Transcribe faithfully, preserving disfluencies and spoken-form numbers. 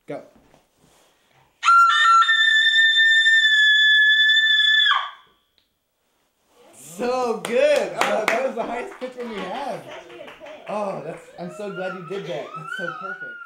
Go. So good. Oh, that was the highest pitch one we have. Oh, that's. I'm so glad you did that. That's so perfect.